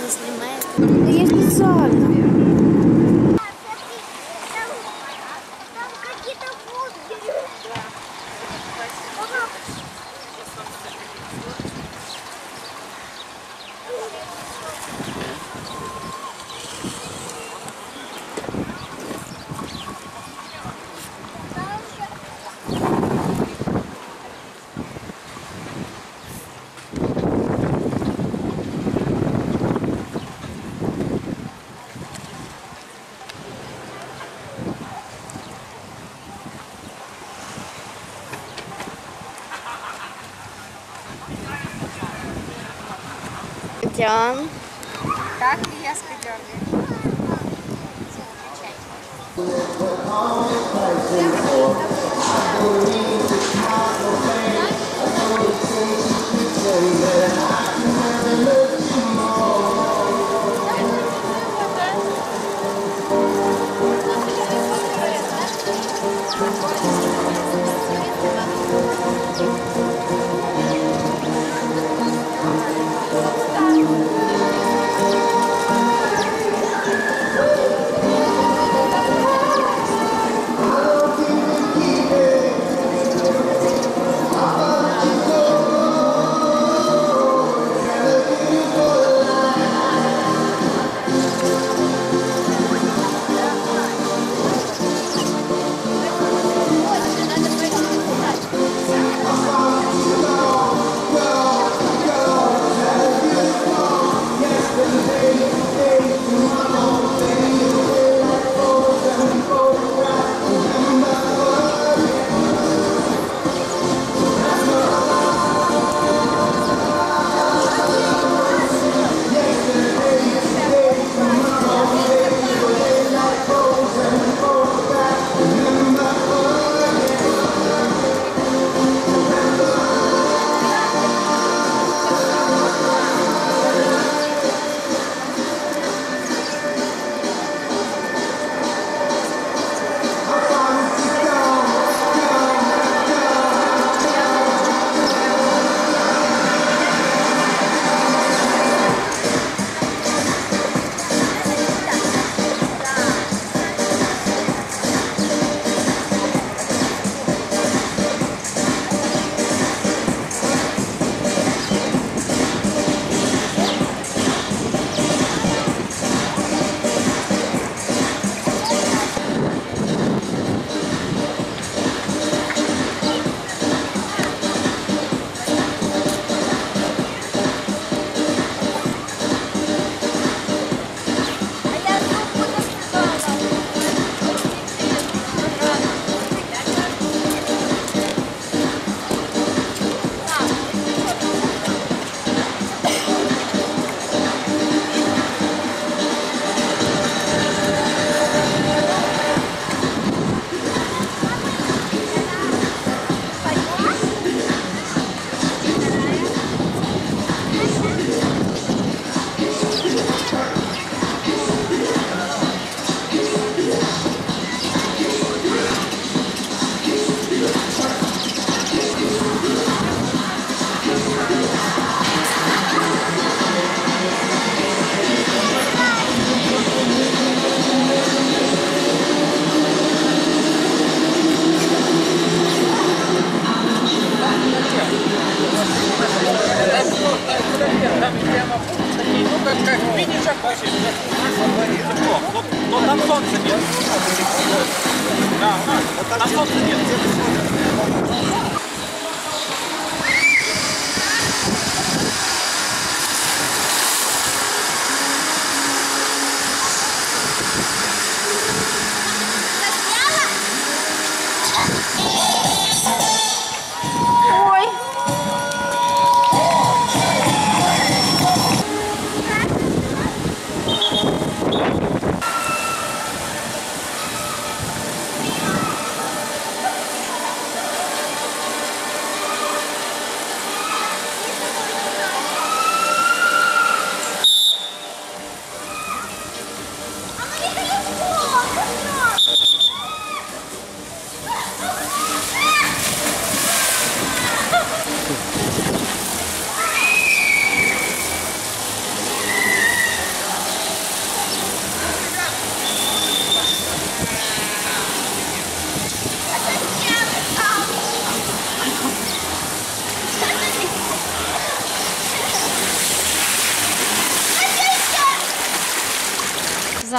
снимает. Да я специально. Там какие-то бургеры. Идем. Как я с пятеркой.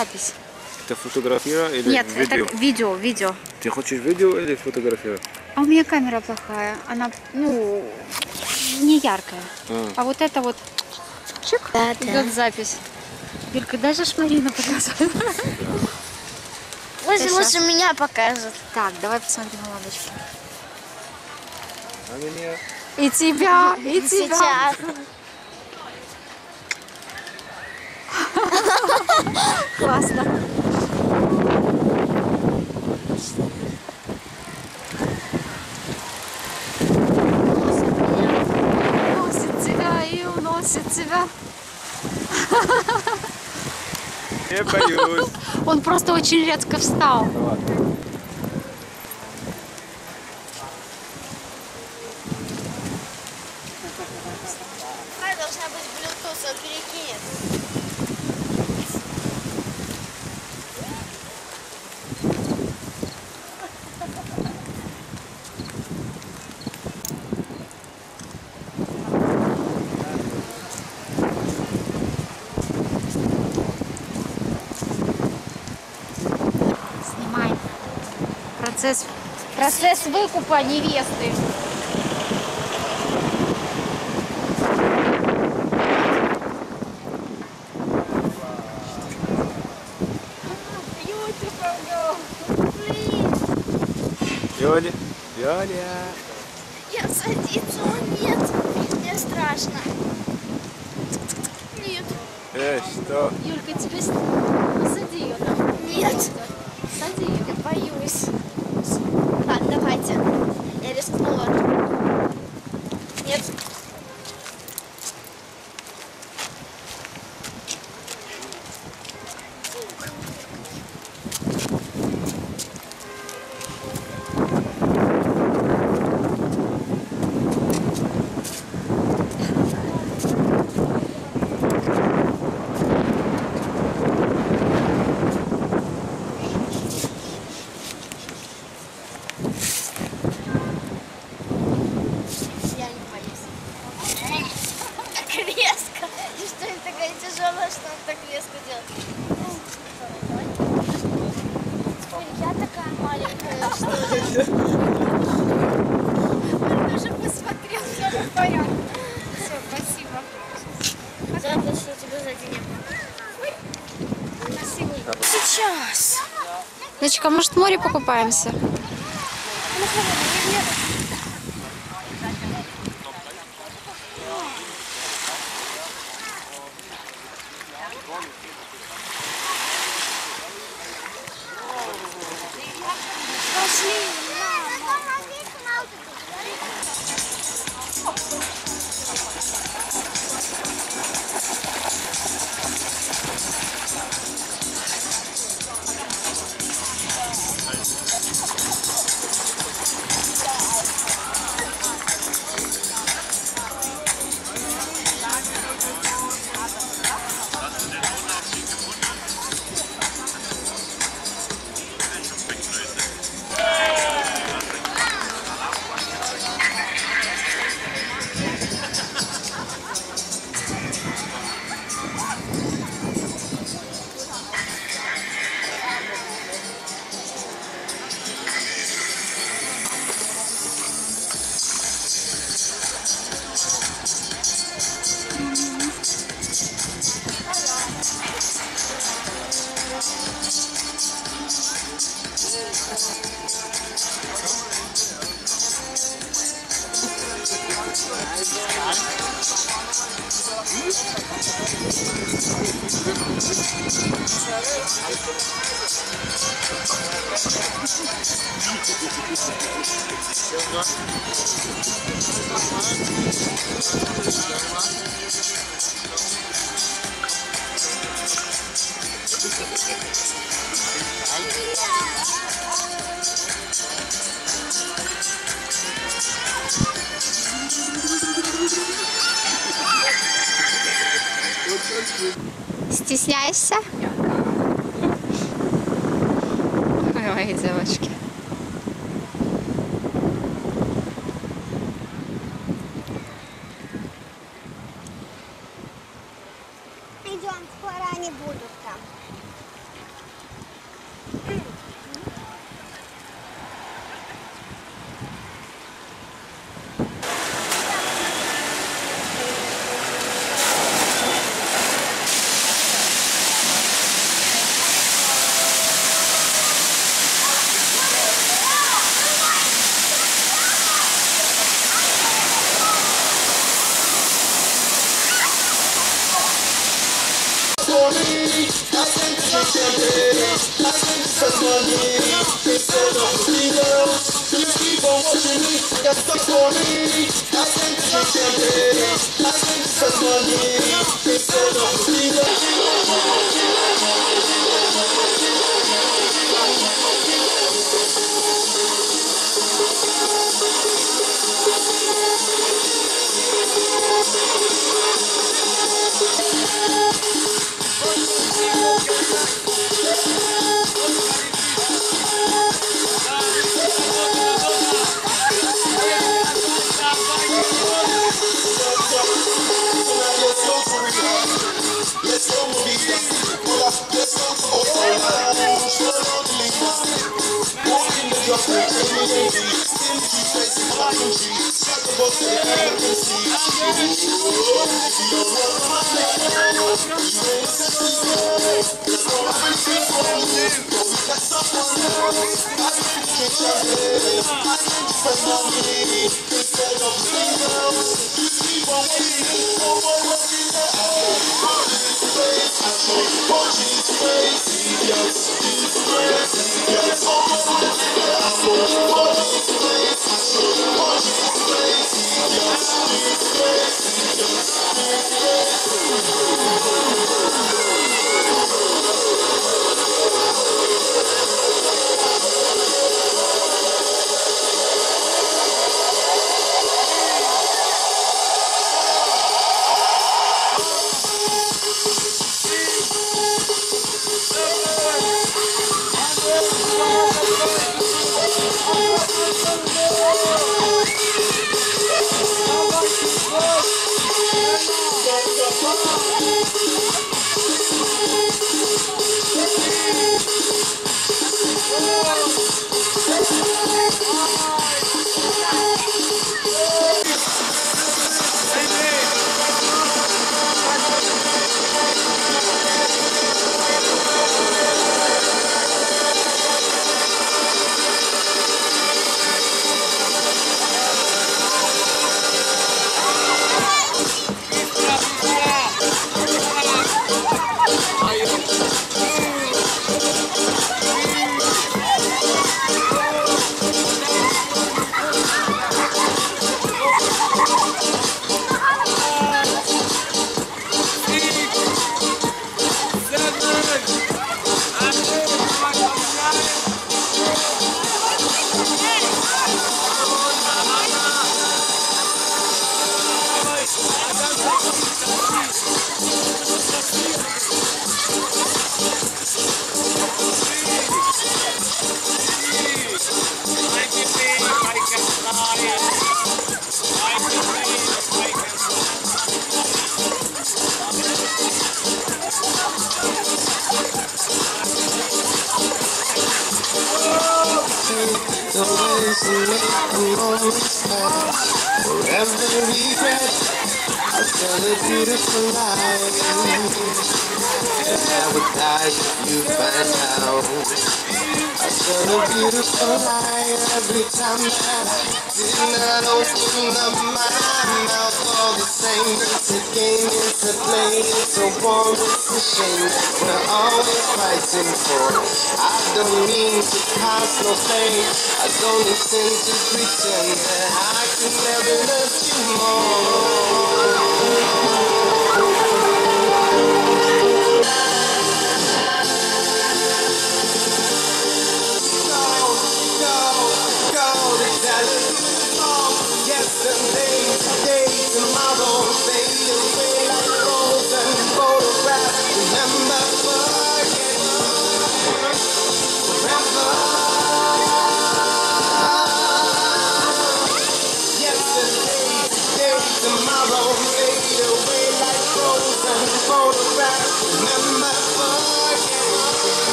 запись. Это фотографировать или Нет, видео? это видео. Ты хочешь видео или фотографировать? А у меня камера плохая. Она, ну, не яркая. А вот это вот, чик, Да. идет запись. Юлька, даже Марина показывает. Пусть Сейчас. лучше меня покажет. Так, давай посмотрим ладочку. А меня? И тебя, и тебя. Сейчас. Классно. Уносит тебя и уносит тебя. Я боюсь. Он просто очень редко встал. Должна быть Bluetooth, он перекинет. Снимай. Процесс выкупа невесты. Юля, Юля. Я садиться, о нет, мне страшно. Нет, Что? Юлька, тебе посади ее там. нет, Сади ее. я боюсь. Ладно, давайте. Я рискнула. Нет. Я не боюсь. Так резко. И что это такая тяжелая, что он так резко делает? Ой, я такая маленькая, что ли? Он даже посмотрел, все в порядке. Все, спасибо. Жалко, что тебя сзади не было. Спасибо. Сейчас. Дочка, может, в море покупаемся? Стесняешься? Ой, мои девочки. Идем, скоро они будут там.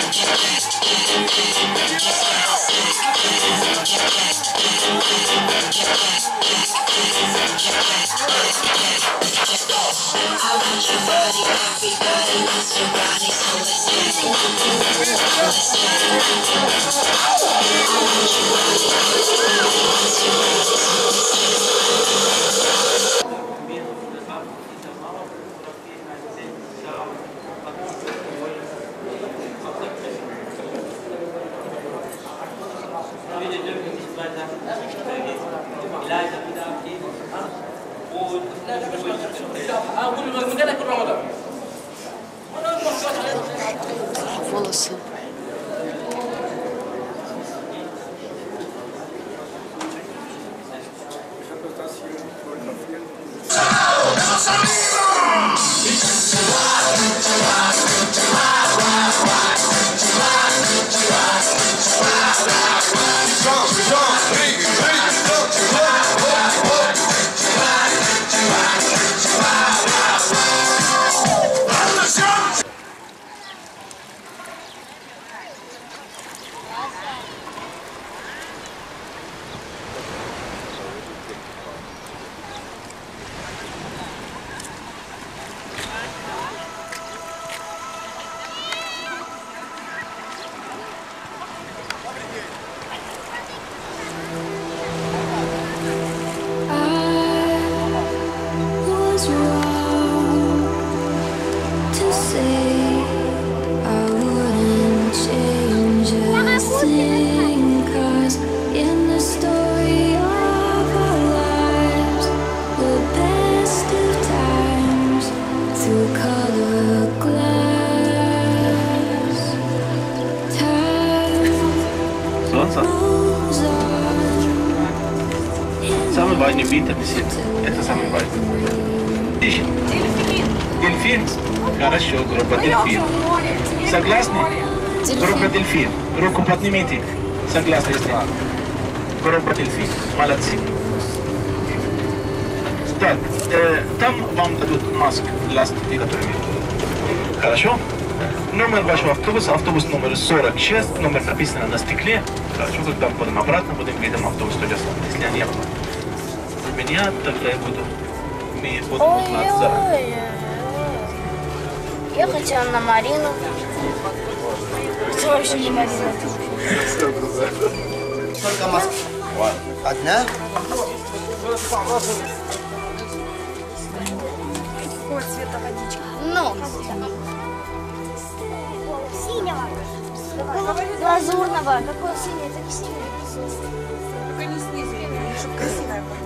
Волосы. Солнце. Самый важный вид это самый важный. Дельфин. Дельфин? Хорошо, группа дельфин. Согласны? Группа дельфин. Руку поднимите. Согласны, если? Группа дельфин. Молодцы. Так, там вам дадут маску для приготовления. Хорошо? Номер вашего автобуса, автобус номер 46, номер написано на стекле. Хорошо, когда будем обратно, будем видеть автобус тоже. Если они меня, тогда я буду. Мы будем узнать заранее. Я хотела на Марину. Что вообще не Марина? Сколько масок? Одна? Какого цвета водичка? Ну. Синего. Лазурного. Какой синий? Так синий. Только не снизу, чтобы красивая была.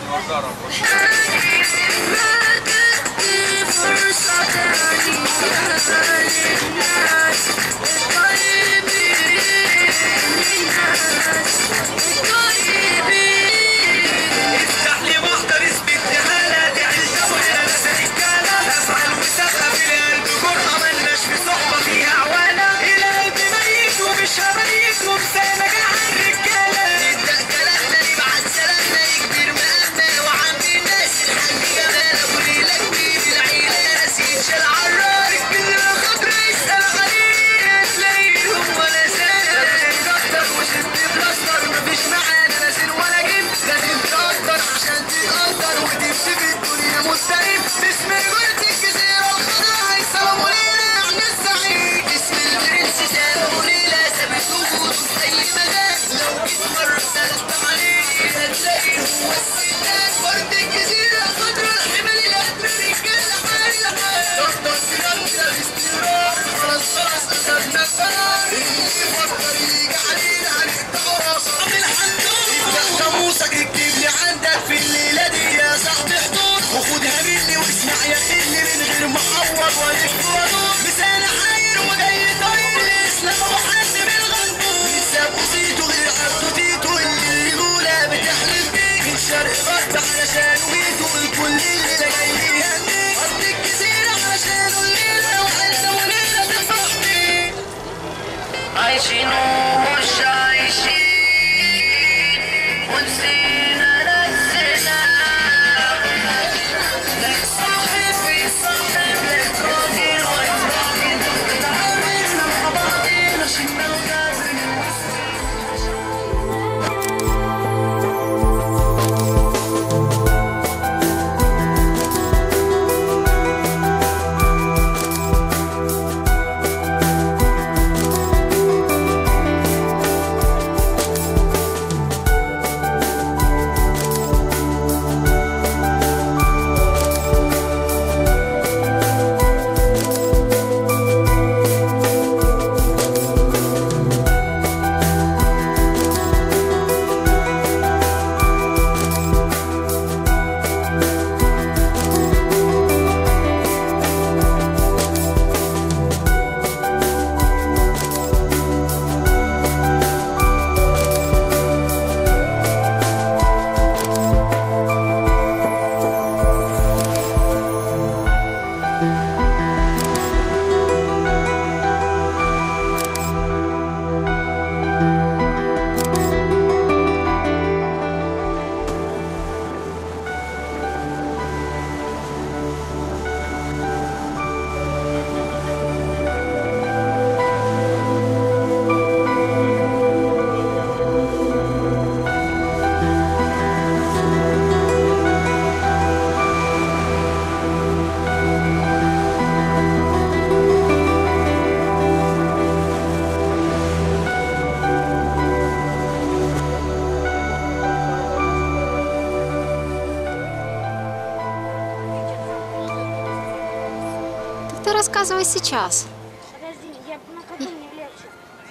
Ты рассказывай сейчас. Подожди, я на ходу не влечу.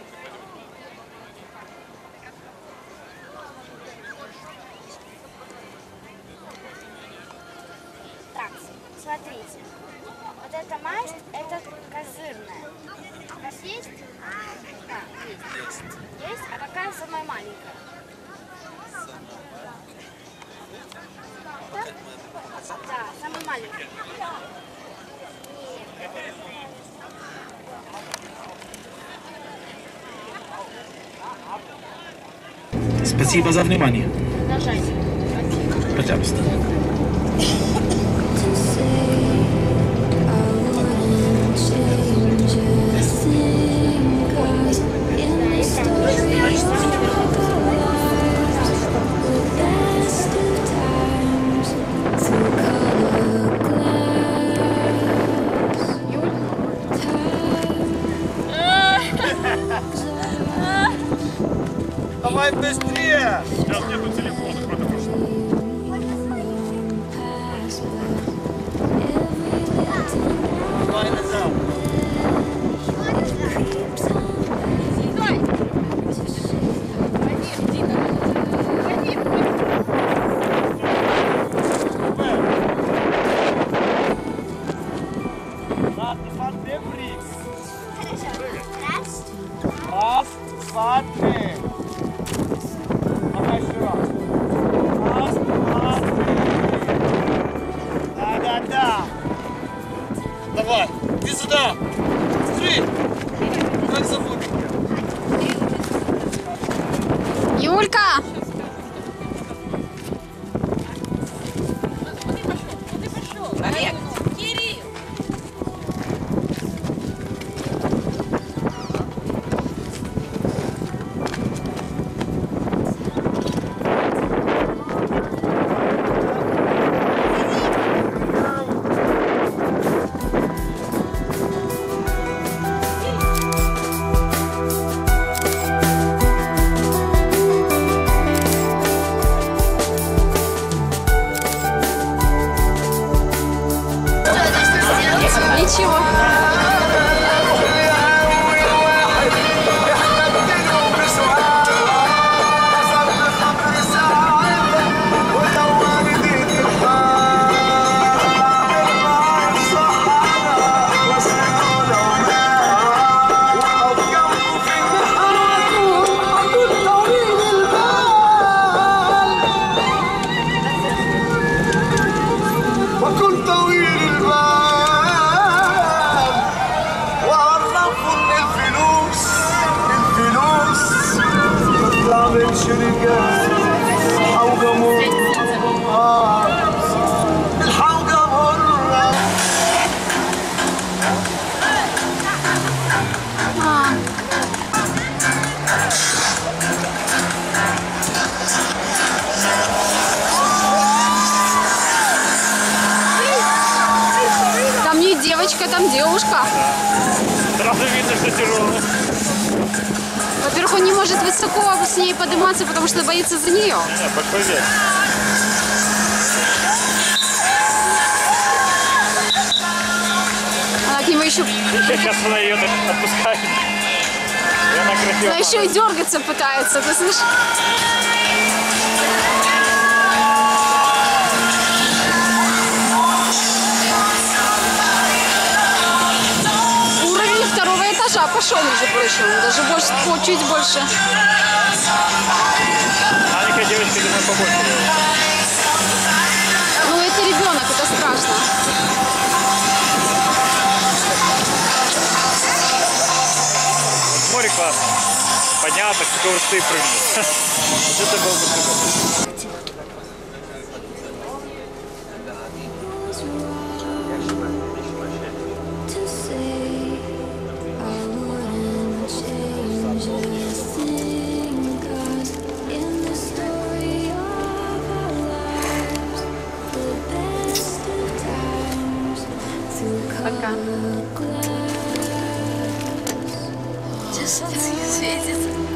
Так, смотрите. Вот эта масть, это козырная. У вас есть? Да, есть. Есть? А какая самая маленькая? Да? Да, самая маленькая. Спасибо за внимание. Нажать. Пожалуйста. Давай быстрее! Сейчас нету телефона, кроме прошлого. сюда! Смотри! Как зовут? Юлька! Олег! Ничего. وكل طويل البال وعرفوا ان الفلوس تطلع من شركات الحوجة مرة الحوجة مرة Там не девочка, там девушка. Сразу видно, что тяжело. Во-первых, он не может высоко с ней подниматься, потому что боится за нее. Большой вес. Она к нему еще... Сейчас она ее отпускает. И она красиво. Она еще и дергаться пытается, ты слышишь? Уровень второго этажа пошел, между прочим. Даже больше, чуть больше. Маленькая девочка, думаю, побольше. Ну, это ребенок, это страшно. Море классно. Понятно, сколько ты прыгнул. Это было бы супер. Пока. Солнце светит.